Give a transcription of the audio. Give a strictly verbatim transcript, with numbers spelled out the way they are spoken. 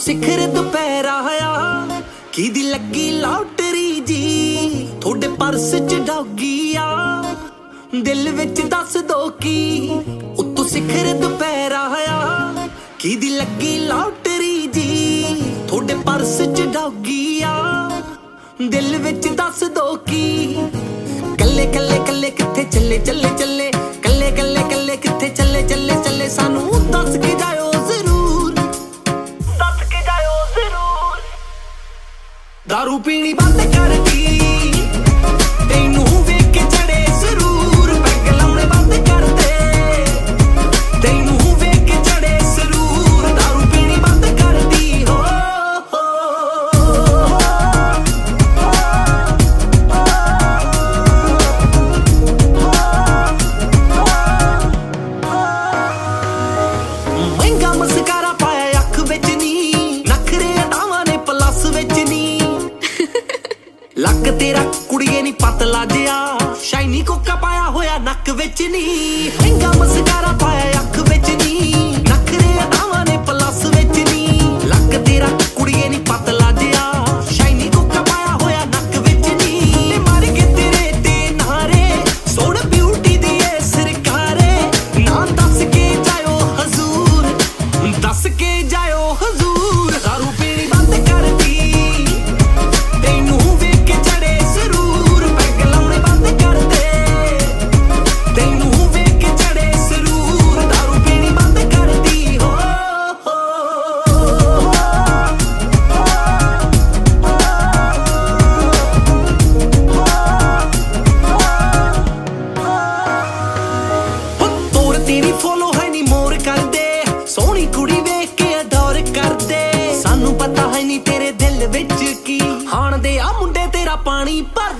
ਸਿਖਰ ਦੁਪਹਿਰਾ ਆ ਕਿਦੀ ਲੱਗੀ ਲੌਟਰੀ ਜੀ ਤੁਹਾਡੇ ਪਰਸ ਚ ਡੌਗੀ ਆ ਦਿਲ ਵਿੱਚ ਦੱਸ ਦੋ ਕੀ ਉੱਤੋਂ ਸਿਖਰ ਦੁਪਹਿਰਾ ਆ ਕਿਦੀ ਲੱਗੀ ਲੌਟਰੀ ਜੀ ਤੁਹਾਡੇ ਪਰਸ ਚ ਡੌਗੀ ਆ ਦਿਲ ਵਿੱਚ ਦੱਸ ਦੋ ਕੀ ਕੱਲੇ ਕੱਲੇ ਕੱਲੇ ਕਿੱਥੇ ਚੱਲੇ ਚੱਲੇ ਚੱਲੇ ਕੱਲੇ ਕੱਲੇ ਕੱਲੇ ਕਿੱਥੇ ਚੱਲੇ ਚੱਲੇ ਚੱਲੇ ਸਾਨੂੰ ਦੱਸ ਕੇ ਜਾਇਓ ਜ਼ਰੂਰ ਦੱਸ ਕੇ ਜਾਇਓ ਜ਼ਰੂਰ ਦਾਰੂ ਪੀਣੀ ਬੰਦ ਕਰਦੀ ਤੈਨੂੰ ਵੇਖ ਕੇ ਚੜੇ ਜ਼ਰੂਰ ਪੈਗ ਲਾਉਣੇ ਬੰਦ ਕਰ ਦੇ ਤੈਨੂੰ ਵੇਖ ਕੇ ਚੜੇ ਜ਼ਰੂਰ ਦਾਰੂ ਪੀਣੀ ਬੰਦ ਕਰਦੀ ਹੋ ਮਹਿੰਗਾ ਮਸਕਾਰਾ ਪਾਇਆ ਅੱਖ ਵਿੱਚ ਨੀ ਨਖਰੇ ਅਡਾਵਾਂ ਨੇ ਪਲੱਸ ਵਿੱਚ ਨੀ ਲੱਕ ਤੇਰਾ ਕੁੜੀਏ ਨੀ ਪਤਲਾ ਜਿਆ ਸ਼ਾਈਨੀ ਕੋਕਾ ਪਾਇਆ ਹੋਇਆ ਨੱਕ ਵਿੱਚ ਨੀ ਮਹਿੰਗਾ ਮਸਕਾਰਾ ਪਾਇਆ ਅੱਖ ਵਿੱਚ ਨੀ ਨਖਰੇ ਅਡਾਵਾਂ ਨੇ ਪਲੱਸ ਵਿੱਚ ਨੀ ਲੱਕ ਤੇਰਾ ਕੁੜੀਏ ਨੀ ਪਤਲਾ ਜਿਆ ਸ਼ਾਈਨੀ ਕੋਕਾ ਪਾਇਆ ਹੋਇਆ ਨੱਕ ਵਿੱਚ ਨੀ ਤੇ ਮਾਰ ਕੇ ਤੇਰੇ ਤੇ ਨਾਰੇ ਸੋਹਣ ਬਿਊਟੀ ਦੀ ਏ ਸਰਕਾਰੇ ਨਾ ਦੱਸ ਕੇ ਜਾਇਓ ਹਜ਼ੂਰ ਦੱਸ ਕੇ ਜਾਇਓ ਹਜ਼ੂਰ ਦਾਰੂ ਪੀਣੀ ਬੰਦ ਕਰਦੀ ਤੈਨੂੰ ਵੇਖ ਕੇ ਚੜੇ ਜ਼ਰੂਰ ਪੈਗ ਲਾਉਣੇ ਬੰਦ ਕਰ ਦੇ ਤੈਨੂੰ ਵੇਖ ਕੇ ਚੜੇ ਜ਼ਰੂਰ ਦਾਰੂ ਪੀਣੀ ਬੰਦ ਕਰਦੀ ਹੋ ਤੋਰ ਤੇਰੀ ਫੋਲੋ ਹੈ ਨੀ ਮੋਰ ਕਰਦੇ ਸੋਹਣੀ ਕੁੜੀ ਵੇਖ ਕੇ ਅਡੋਰ ਕਰਦੇ ਸਾਨੂੰ ਪਤਾ ਹੈ ਨੀ ਤੇਰੇ ਦਿਲ ਵਿੱਚ ਕੀ ਹਾਣ ਦੇ ਆ ਮੁੰਡੇ ਤੇਰਾ ਪਾਣੀ ਭਰ